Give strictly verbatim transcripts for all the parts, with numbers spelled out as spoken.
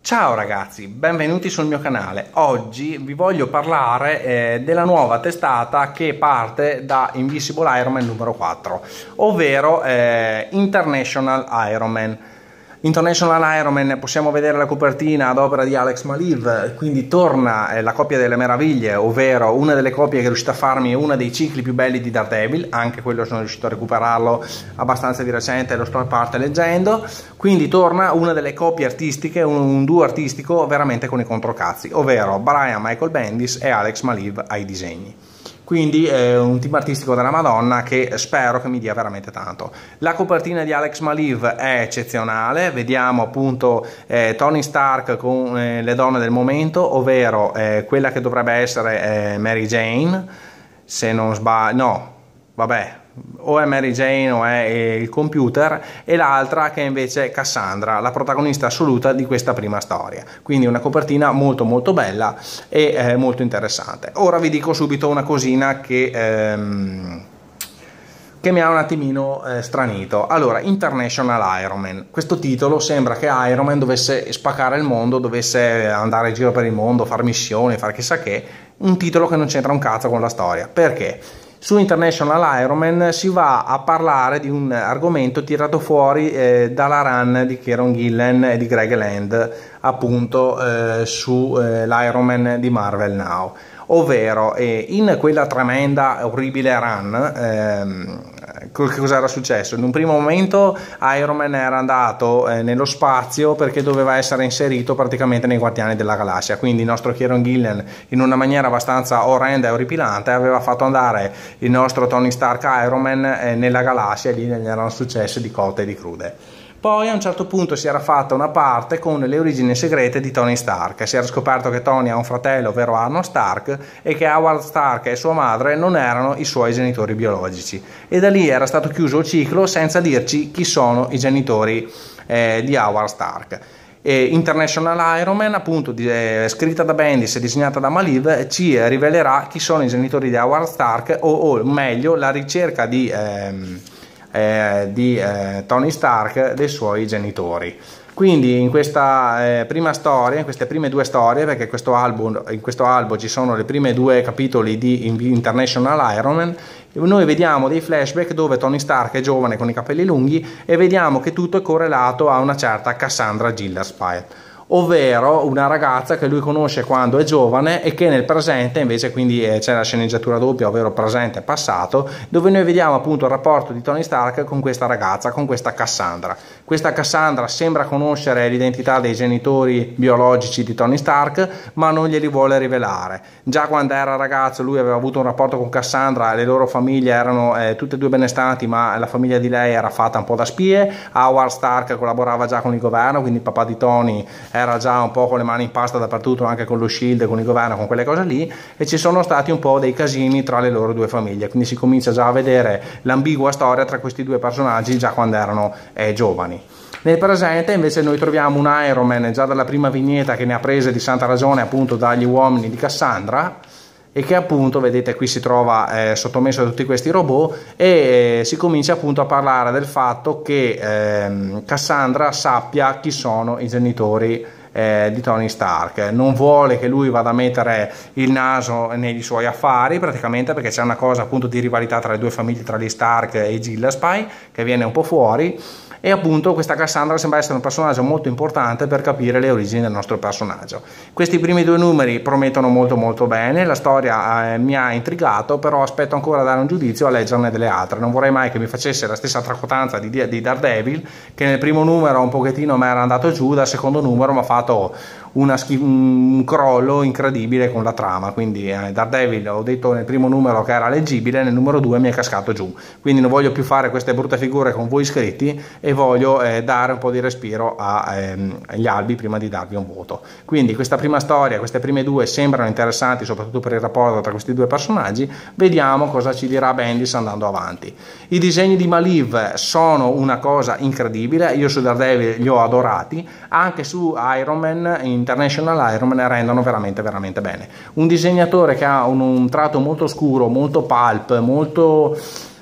Ciao ragazzi, benvenuti sul mio canale. Oggi vi voglio parlare eh, della nuova testata che parte da Invisible Iron Man numero quattro, ovvero eh, International Iron Man. International Iron Man, possiamo vedere la copertina ad opera di Alex Maleev, quindi torna eh, la coppia delle meraviglie, ovvero una delle coppie che è riuscita a farmi uno dei cicli più belli di Daredevil, anche quello sono riuscito a recuperarlo abbastanza di recente, lo sto in parte leggendo, quindi torna una delle coppie artistiche, un, un duo artistico veramente con i controcazzi, ovvero Brian Michael Bendis e Alex Maleev ai disegni. Quindi è un team artistico della Madonna che spero che mi dia veramente tanto. La copertina di Alex Maleev è eccezionale, vediamo appunto eh, Tony Stark con eh, le donne del momento, ovvero eh, quella che dovrebbe essere eh, Mary Jane, se non sbaglio, no, vabbè, o è Mary Jane o è il computer, e l'altra che è invece Cassandra, la protagonista assoluta di questa prima storia. Quindi una copertina molto molto bella e eh, molto interessante. Ora vi dico subito una cosina che ehm, che mi ha un attimino eh, stranito. Allora, International Iron Man, questo titolo sembra che Iron Man dovesse spaccare il mondo, dovesse andare in giro per il mondo, fare missioni, fare chissà che, un titolo che non c'entra un cazzo con la storia. Perché? Su International Iron Man si va a parlare di un argomento tirato fuori eh, dalla run di Kieron Gillen e di Greg Land, appunto eh, su eh, l'Iron Man di Marvel Now, ovvero eh, in quella tremenda orribile run ehm, che cosa era successo? In un primo momento Iron Man era andato eh, nello spazio perché doveva essere inserito praticamente nei Guardiani della Galassia, quindi il nostro Kieron Gillen, in una maniera abbastanza orrenda e orripilante, aveva fatto andare il nostro Tony Stark Iron Man eh, nella galassia, e lì gli erano successe di cotte e di crude. Poi a un certo punto si era fatta una parte con le origini segrete di Tony Stark, si era scoperto che Tony ha un fratello, ovvero Arnold Stark, e che Howard Stark e sua madre non erano i suoi genitori biologici, e da lì era stato chiuso il ciclo senza dirci chi sono i genitori eh, di Howard Stark. E International Iron Man, appunto, di, eh, scritta da Bendis e disegnata da Maleev, ci rivelerà chi sono i genitori di Howard Stark, o, o meglio la ricerca di... Ehm, Eh, di eh, Tony Stark dei suoi genitori. Quindi in questa eh, prima storia, in queste prime due storie, perché questo album, in questo albo ci sono le prime due capitoli di International Iron Man, noi vediamo dei flashback dove Tony Stark è giovane con i capelli lunghi e vediamo che tutto è correlato a una certa Cassandra Gillerspie, ovvero una ragazza che lui conosce quando è giovane e che nel presente invece, quindi c'è la sceneggiatura doppia, ovvero presente e passato, dove noi vediamo appunto il rapporto di Tony Stark con questa ragazza, con questa Cassandra. Questa Cassandra sembra conoscere l'identità dei genitori biologici di Tony Stark, ma non glieli vuole rivelare. Già quando era ragazzo lui aveva avuto un rapporto con Cassandra, le loro famiglie erano eh, tutte e due benestanti, ma la famiglia di lei era fatta un po' da spie. Howard Stark collaborava già con il governo, quindi il papà di Tony era già un po' con le mani in pasta dappertutto, anche con lo Shield, con il governo, con quelle cose lì, e ci sono stati un po' dei casini tra le loro due famiglie, quindi si comincia già a vedere l'ambigua storia tra questi due personaggi già quando erano eh, giovani. Nel presente invece noi troviamo un Iron Man già dalla prima vignetta che ne ha prese di santa ragione appunto dagli uomini di Cassandra, e che appunto vedete qui si trova eh, sottomesso a tutti questi robot, e eh, si comincia appunto a parlare del fatto che eh, Cassandra sappia chi sono i genitori eh, di Tony Stark. Non vuole che lui vada a mettere il naso nei suoi affari, praticamente, perché c'è una cosa appunto di rivalità tra le due famiglie, tra gli Stark e i Gillespie, che viene un po' fuori. E appunto questa Cassandra sembra essere un personaggio molto importante per capire le origini del nostro personaggio. Questi primi due numeri promettono molto molto bene, la storia eh, mi ha intrigato, però aspetto ancora a dare un giudizio, a leggerne delle altre. Non vorrei mai che mi facesse la stessa tracotanza di, di Daredevil, che nel primo numero un pochettino mi era andato giù, dal secondo numero mi ha fatto una un crollo incredibile con la trama. Quindi eh, Daredevil, ho detto nel primo numero che era leggibile, nel numero due mi è cascato giù, quindi non voglio più fare queste brutte figure con voi iscritti e voglio eh, dare un po' di respiro a, ehm, agli albi prima di darvi un voto. Quindi questa prima storia, queste prime due sembrano interessanti, soprattutto per il rapporto tra questi due personaggi. Vediamo cosa ci dirà Bendis andando avanti. I disegni di Maleev sono una cosa incredibile, io su Daredevil li ho adorati, anche su Iron Man, International Iron Man, rendono veramente veramente bene. Un disegnatore che ha un, un tratto molto scuro, molto pulp, molto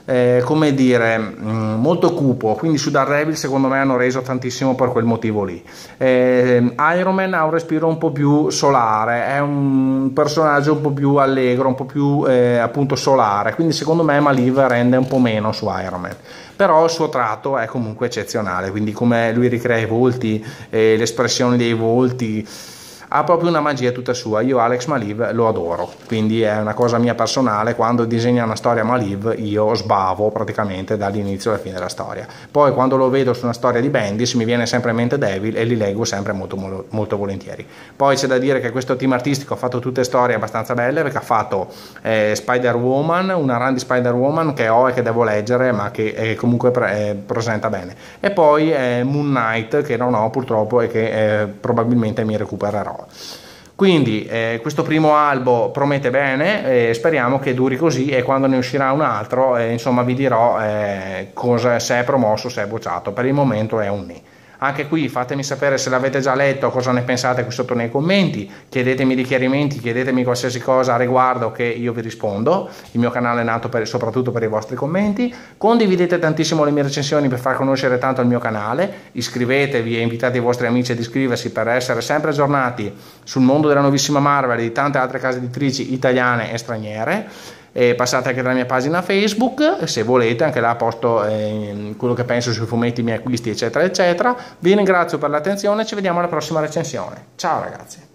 eh, come dire, mh, molto cupo, quindi su Daredevil secondo me hanno reso tantissimo per quel motivo lì. eh, Iron Man ha un respiro un po' più solare, è un personaggio un po' più allegro, un po' più eh, appunto solare, quindi secondo me Maliv rende un po' meno su Iron Man, però il suo tratto è comunque eccezionale, quindi come lui ricrea i volti, eh, le espressioni dei volti, ha proprio una magia tutta sua. Io Alex Maliv lo adoro, quindi è una cosa mia personale. Quando disegna una storia Maliv io sbavo praticamente dall'inizio alla fine della storia. Poi quando lo vedo su una storia di Bendis mi viene sempre in mente Devil e li leggo sempre molto, molto, molto volentieri. Poi c'è da dire che questo team artistico ha fatto tutte storie abbastanza belle, perché ha fatto eh, Spider-Woman, una run di Spider-Woman che ho e che devo leggere, ma che eh, comunque pre- eh, presenta bene, e poi eh, Moon Knight, che non ho purtroppo e che eh, probabilmente mi recupererò. Quindi eh, questo primo albo promette bene, eh, speriamo che duri così, e quando ne uscirà un altro eh, insomma vi dirò eh, cosa, se è promosso, se è bocciato. Per il momento è un ni. Anche qui fatemi sapere se l'avete già letto, cosa ne pensate qui sotto nei commenti, chiedetemi di chiarimenti, chiedetemi qualsiasi cosa a riguardo che io vi rispondo. Il mio canale è nato per, soprattutto per i vostri commenti. Condividete tantissimo le mie recensioni per far conoscere tanto il mio canale, iscrivetevi e invitate i vostri amici ad iscriversi per essere sempre aggiornati sul mondo della nuovissima Marvel e di tante altre case editrici italiane e straniere. E passate anche dalla mia pagina Facebook, se volete, anche là posto eh, quello che penso sui fumetti, i miei acquisti eccetera eccetera. Vi ringrazio per l'attenzione, ci vediamo alla prossima recensione. Ciao ragazzi.